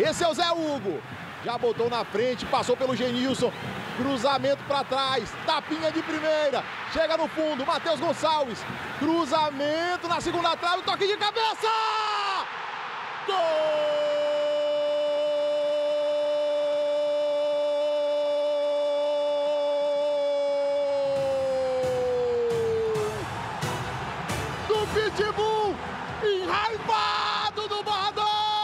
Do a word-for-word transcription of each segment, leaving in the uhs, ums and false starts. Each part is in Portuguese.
Esse é o Zé Hugo. Já botou na frente, passou pelo Genilson. Cruzamento para trás, tapinha de primeira. Chega no fundo, Matheus Gonçalves. Cruzamento na segunda trave, toque de cabeça! Gol! Pitbull, enraivado do Barradão!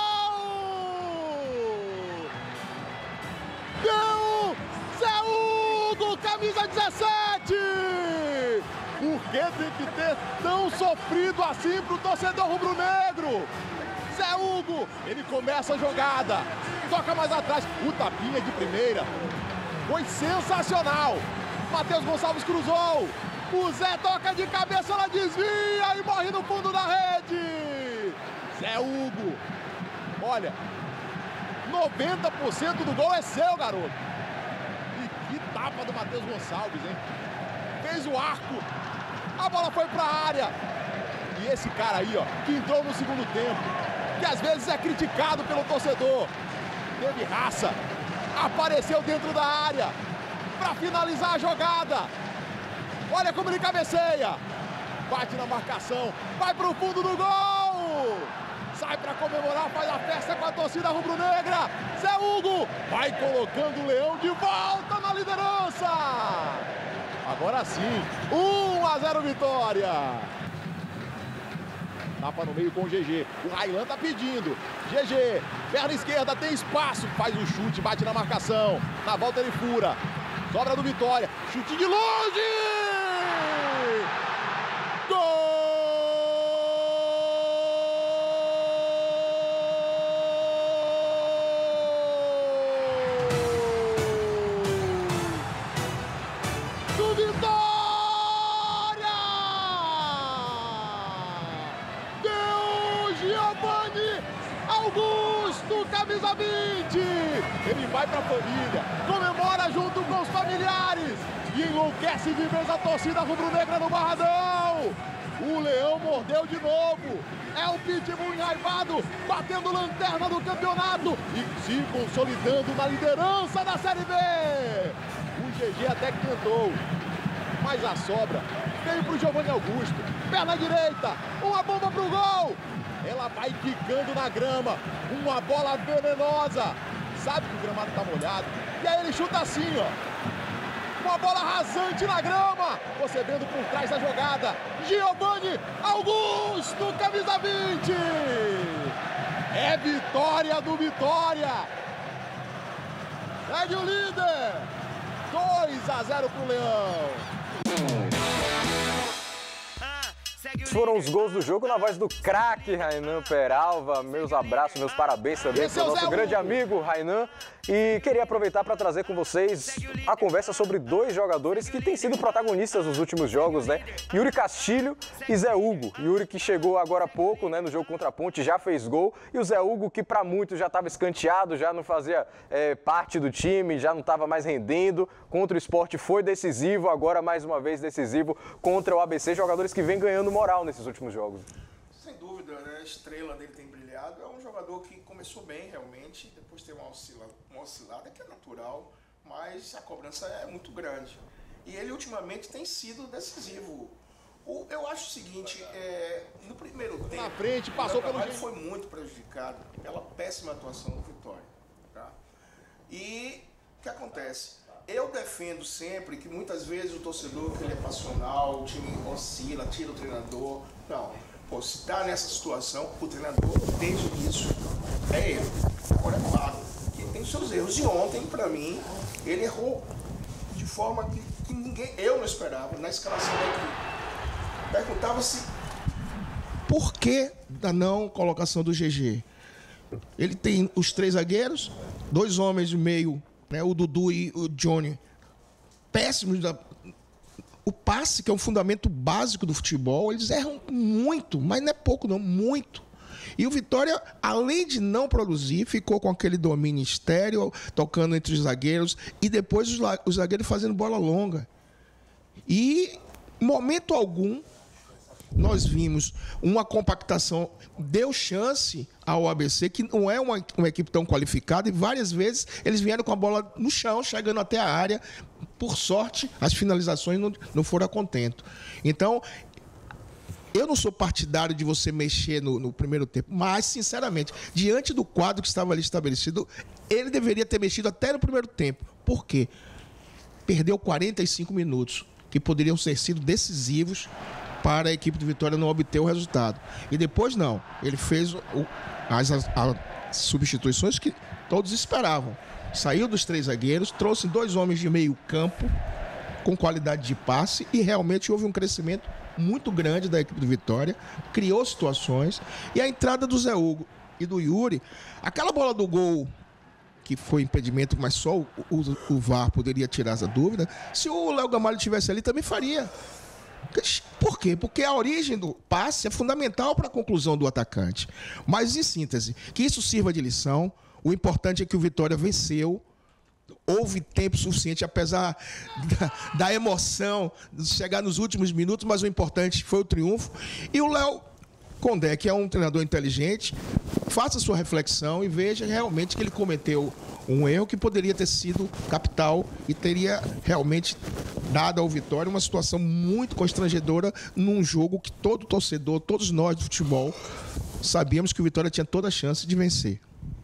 Deu Zé Hugo, camisa dezessete! Por que tem que ter tão sofrido assim pro torcedor rubro-negro? Zé Hugo, ele começa a jogada, toca mais atrás, o tapinha de primeira, foi sensacional! Matheus Gonçalves cruzou! O Zé toca de cabeça, ela desvia e morre no fundo da rede. Zé Hugo. Olha, noventa por cento do gol é seu, garoto. E que tapa do Matheus Gonçalves, hein? Fez o arco. A bola foi para a área. E esse cara aí, ó, que entrou no segundo tempo, que às vezes é criticado pelo torcedor, teve raça, apareceu dentro da área para finalizar a jogada. Olha como ele cabeceia. Bate na marcação. Vai para o fundo do gol. Sai para comemorar, faz a festa com a torcida rubro-negra. Zé Hugo vai colocando o Leão de volta na liderança. Agora sim, um a zero Vitória. Tapa no meio com o G G. O Railan tá pedindo. G G, perna esquerda, tem espaço. Faz o chute, bate na marcação. Na volta ele fura. Sobra do Vitória. Chute de longe! Gol! Do Vitória! Deu Giovanni Augusto, camisa vinte! Ele vai pra família, comemora junto com os familiares e enlouquece de vez a torcida rubro-negra no Barradão. O Leão mordeu de novo. É o Pitbull enraivado, batendo lanterna do campeonato e se consolidando na liderança da Série B. O G G até que tentou, mas a sobra veio pro Giovanni Augusto. Perna direita, uma bomba pro gol. Ela vai quicando na grama, uma bola venenosa. Sabe que o gramado tá molhado. E aí ele chuta assim, ó. Uma bola rasante na grama. Você vendo por trás da jogada. Giovanni Augusto, camisa vinte. É vitória do Vitória. Segue o líder. dois a zero pro Leão. Foram os gols do jogo na voz do craque Rainan Peralva. Meus abraços, meus parabéns também para o nosso grande amigo Rainan. E queria aproveitar para trazer com vocês a conversa sobre dois jogadores que têm sido protagonistas nos últimos jogos, né? Yuri Castilho e Zé Hugo. Yuri que chegou agora há pouco, né, no jogo contra a Ponte, já fez gol. E o Zé Hugo que para muitos já estava escanteado, já não fazia é, parte do time, já não estava mais rendendo. Contra o Sport foi decisivo, agora mais uma vez decisivo contra o A B C. Jogadores que vêm ganhando moral nesses últimos jogos. Sem dúvida, né? A estrela dele tem brilhado. É um jogador que começou bem realmente, depois teve uma oscilada, uma oscilada que é natural, mas a cobrança é muito grande. E ele ultimamente tem sido decisivo. O, eu acho o seguinte, é, no primeiro tempo, na frente, passou pelo ele foi muito prejudicado pela péssima atuação do Vitória. Tá? E o que acontece? Eu defendo sempre que muitas vezes o torcedor que ele é passional, o time oscila, tira o treinador. Não, pô, se está nessa situação, o treinador desde o início é ele. Agora é claro que tem os seus erros. E ontem, para mim, ele errou de forma que, que ninguém, eu não esperava, na escalação da equipe. Perguntava-se por que da não colocação do G G. Ele tem os três zagueiros, dois homens de meio, né, o Dudu e o Johnny, péssimos. Da... O passe, que é um fundamento básico do futebol, eles erram muito, mas não é pouco não, muito. E o Vitória, além de não produzir, ficou com aquele domínio estéreo, tocando entre os zagueiros, e depois os, os zagueiros fazendo bola longa. E, momento algum, nós vimos uma compactação, deu chance ao A B C, que não é uma, uma equipe tão qualificada, e várias vezes eles vieram com a bola no chão, chegando até a área. Por sorte, as finalizações não, não foram a contento. Então, eu não sou partidário de você mexer no, no primeiro tempo, mas, sinceramente, diante do quadro que estava ali estabelecido, ele deveria ter mexido até no primeiro tempo. Por quê? Perdeu quarenta e cinco minutos, que poderiam ter sido decisivos para a equipe do Vitória não obter o resultado. E depois não, ele fez o, as, as, as substituições que todos esperavam. Saiu dos três zagueiros, trouxe dois homens de meio campo com qualidade de passe e realmente houve um crescimento muito grande da equipe do Vitória, criou situações. E a entrada do Zé Hugo e do Yuri, aquela bola do gol que foi impedimento, mas só o, o, o V A R poderia tirar essa dúvida, se o Léo Gamalho estivesse ali também faria. Por quê? Porque a origem do passe é fundamental para a conclusão do atacante. Mas, em síntese, que isso sirva de lição. O importante é que o Vitória venceu. Houve tempo suficiente, apesar da, da emoção de chegar nos últimos minutos, mas o importante foi o triunfo. E o Léo Condé, que é um treinador inteligente, faça sua reflexão e veja realmente que ele cometeu um erro que poderia ter sido capital e teria realmente dado ao Vitória uma situação muito constrangedora num jogo que todo torcedor, todos nós do futebol, sabíamos que o Vitória tinha toda a chance de vencer.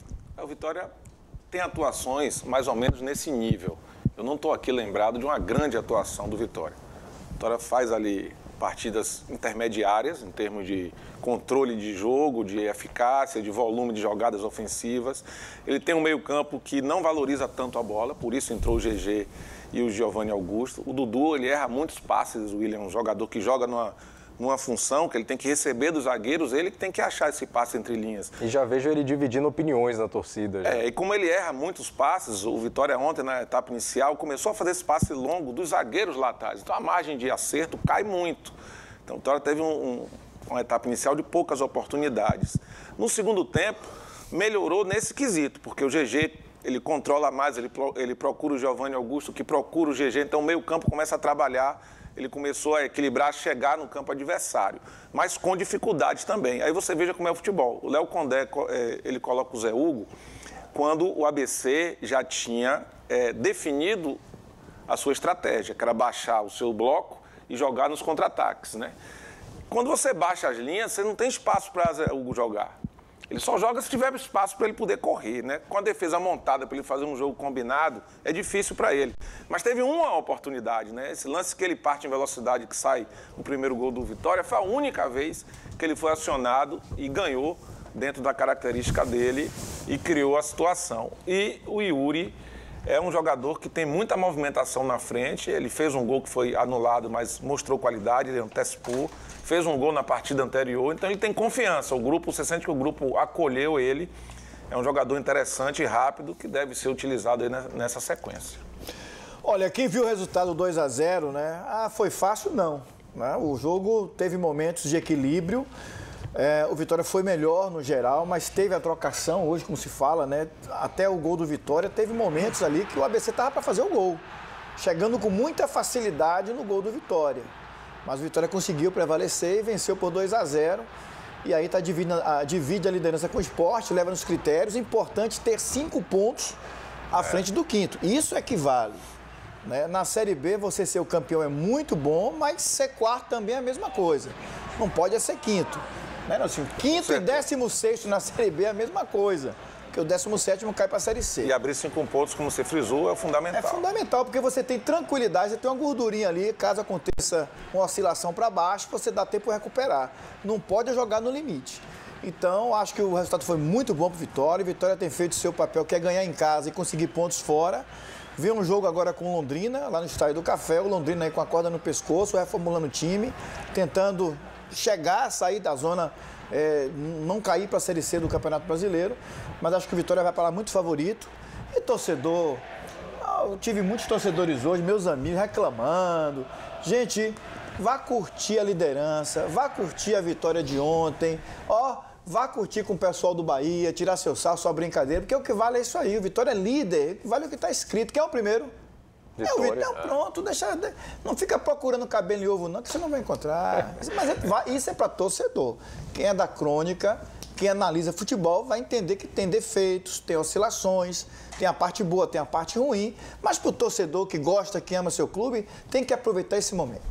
O Vitória tem atuações mais ou menos nesse nível. Eu não estou aqui lembrado de uma grande atuação do Vitória. O Vitória faz ali partidas intermediárias, em termos de controle de jogo, de eficácia, de volume de jogadas ofensivas. Ele tem um meio-campo que não valoriza tanto a bola, por isso entrou o G G e o Giovanni Augusto. O Dudu, ele erra muitos passes, o William, um jogador que joga numa, numa função que ele tem que receber dos zagueiros, ele que tem que achar esse passe entre linhas. E já vejo ele dividindo opiniões na torcida. Já. É, e como ele erra muitos passes, o Vitória ontem, na etapa inicial, começou a fazer esse passe longo dos zagueiros lá atrás. Então a margem de acerto cai muito. Então o Vitória teve um, um, uma etapa inicial de poucas oportunidades. No segundo tempo, melhorou nesse quesito, porque o G G, ele controla mais, ele, ele procura o Giovanni Augusto, que procura o G G, então o meio-campo começa a trabalhar. Ele começou a equilibrar, chegar no campo adversário, mas com dificuldade também. Aí você veja como é o futebol. O Léo Condé, ele coloca o Zé Hugo quando o A B C já tinha é, definido a sua estratégia, que era baixar o seu bloco e jogar nos contra-ataques, né? Quando você baixa as linhas, você não tem espaço para Zé Hugo jogar. Ele só joga se tiver espaço para ele poder correr, né? Com a defesa montada para ele fazer um jogo combinado, é difícil para ele. Mas teve uma oportunidade, né? Esse lance que ele parte em velocidade, que sai no primeiro gol do Vitória, foi a única vez que ele foi acionado e ganhou dentro da característica dele e criou a situação. E o Yuri é um jogador que tem muita movimentação na frente. Ele fez um gol que foi anulado, mas mostrou qualidade, ele antecipou. Fez um gol na partida anterior, então ele tem confiança. O grupo, você sente que o grupo acolheu ele. É um jogador interessante e rápido que deve ser utilizado aí nessa sequência. Olha, quem viu o resultado dois a zero, né? Ah, foi fácil? Não. Né? O jogo teve momentos de equilíbrio. É, o Vitória foi melhor no geral, mas teve a trocação hoje, como se fala, né? Até o gol do Vitória, teve momentos ali que o A B C estava para fazer o gol. Chegando com muita facilidade no gol do Vitória. Mas o Vitória conseguiu prevalecer e venceu por dois a zero. E aí tá divide, a, divide a liderança com o Sport, leva nos critérios. Importante ter cinco pontos à é. frente do quinto. Isso é que vale. Né? Na Série B, você ser o campeão é muito bom, mas ser quarto também é a mesma coisa. Não pode ser quinto. Né, assim, quinto e décimo sexto na Série B é a mesma coisa. Porque o décimo sétimo cai para a Série C. E abrir cinco pontos, como você frisou, é fundamental. É fundamental, porque você tem tranquilidade, você tem uma gordurinha ali, caso aconteça uma oscilação para baixo, você dá tempo de recuperar. Não pode jogar no limite. Então, acho que o resultado foi muito bom para o Vitória. O Vitória tem feito o seu papel, que é ganhar em casa e conseguir pontos fora. Vê um jogo agora com o Londrina, lá no Estádio do Café. O Londrina aí com a corda no pescoço, reformulando o time, tentando chegar, sair da zona, é, não cair para a Série C do Campeonato Brasileiro, mas acho que o Vitória vai para lá muito favorito. E torcedor, eu tive muitos torcedores hoje, meus amigos, reclamando. Gente, vá curtir a liderança, vá curtir a vitória de ontem, ó, vá curtir com o pessoal do Bahia, tirar seu sarro, sua brincadeira, porque o que vale é isso aí, o Vitória é líder, vale o que está escrito. Quem é o primeiro? É, o Vitória, pronto, deixa, não fica procurando cabelo em ovo não, que você não vai encontrar. Mas é, isso é para torcedor. Quem é da crônica, quem analisa futebol, vai entender que tem defeitos, tem oscilações, tem a parte boa, tem a parte ruim. Mas para o torcedor que gosta, que ama seu clube, tem que aproveitar esse momento.